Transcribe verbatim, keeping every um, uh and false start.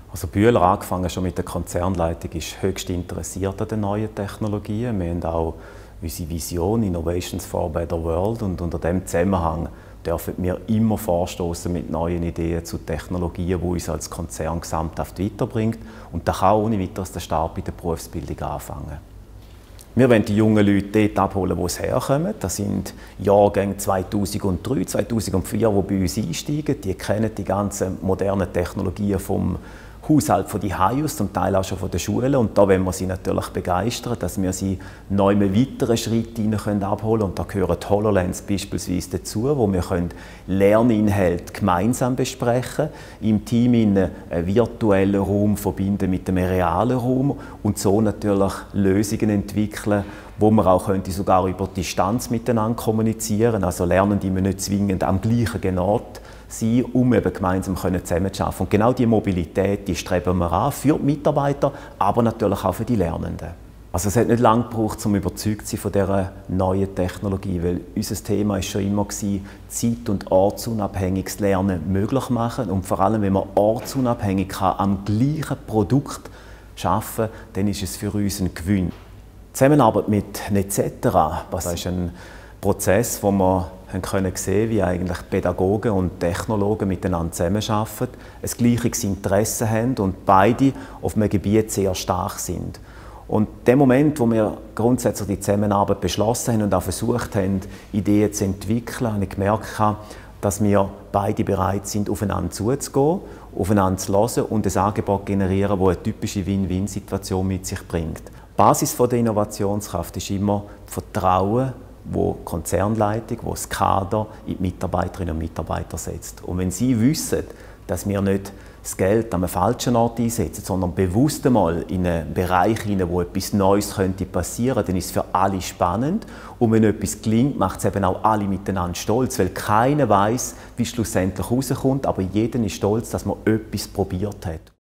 Also Bühler, angefangen schon mit der Konzernleitung, ist höchst interessiert an den neuen Technologien. Wir haben auch unsere Vision «Innovations for a Better World» und unter diesem Zusammenhang dürfen wir immer vorstoßen mit neuen Ideen zu Technologien, die uns als Konzern gesamthaft weiterbringt. Und das kann ohne weiteres der Start bei der Berufsbildung anfangen. Wir wollen die jungen Leute dort abholen, wo sie herkommen. Das sind Jahrgänge zweitausenddrei, zweitausendvier, die bei uns einsteigen. Die kennen die ganzen modernen Technologien vom Haushalt von die Hause, zum Teil auch schon von der Schule. Und da wollen wir sie natürlich begeistern, dass wir sie neu einen weiteren Schritt hinein abholen können. Und da gehören die HoloLens beispielsweise dazu, wo wir Lerninhalte gemeinsam besprechen können, im Team einen virtuellen Raum verbinden mit einem realen Raum und so natürlich Lösungen entwickeln, wo wir auch könnte sogar über Distanz miteinander kommunizieren. Also Lernende müssen nicht zwingend am gleichen Ort sein, um eben gemeinsam zusammenzuarbeiten. Und genau diese Mobilität, die streben wir an für die Mitarbeiter, aber natürlich auch für die Lernenden. Also es hat nicht lange gebraucht, um überzeugt zu sein von dieser neuen Technologie, weil unser Thema war schon immer gewesen, zeit- und ortsunabhängiges Lernen möglich machen. Und vor allem, wenn man ortsunabhängig kann, am gleichen Produkt arbeiten kann, dann ist es für uns ein Gewinn. Die Zusammenarbeit mit Netzetera, das ist ein Prozess, wo wir haben können sehen, wie eigentlich Pädagogen und Technologen miteinander zusammenarbeiten, ein gleiches Interesse haben und beide auf einem Gebiet sehr stark sind. Und dem Moment, wo wir grundsätzlich die Zusammenarbeit beschlossen haben und auch versucht haben, Ideen zu entwickeln, habe ich gemerkt, dass wir beide bereit sind, aufeinander zuzugehen, aufeinander zu hören und ein Angebot generieren, das eine typische Win-Win-Situation mit sich bringt. Die Basis der Innovationskraft ist immer Vertrauen, wo die Konzernleitung, wo das Kader in die Mitarbeiterinnen und Mitarbeiter setzt. Und wenn sie wissen, dass wir nicht das Geld an einem falschen Ort einsetzen, sondern bewusst einmal in einen Bereich hinein, wo etwas Neues könnte passieren, dann ist es für alle spannend. Und wenn etwas gelingt, macht es eben auch alle miteinander stolz, weil keiner weiß, wie es schlussendlich rauskommt, aber jeder ist stolz, dass man etwas probiert hat.